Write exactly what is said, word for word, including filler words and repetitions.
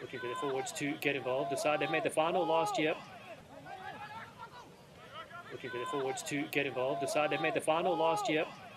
Looking for the forwards to get involved. The side they've made the final last year. Looking for the forwards to get involved. The side they've made the final last year.